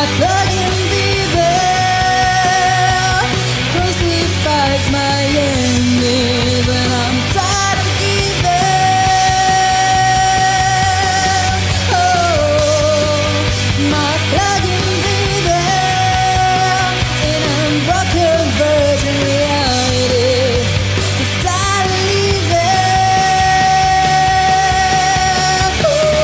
plug-in there crucifies my enemy when I'm tired of giving. Oh, my plug-in there in a broken virgin reality. It's tired of leaving.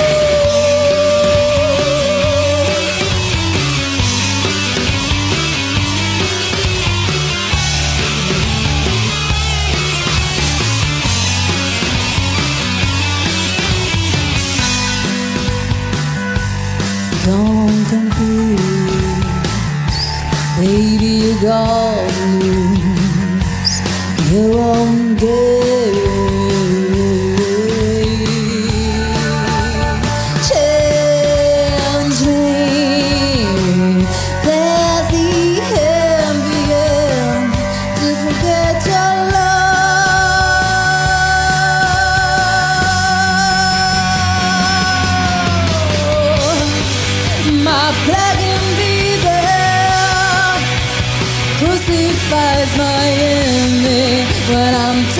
Don't confuse, baby, you got lose your own day. Change me, there's the ambient to forget your love. My plug-in there crucifies my enemy when I'm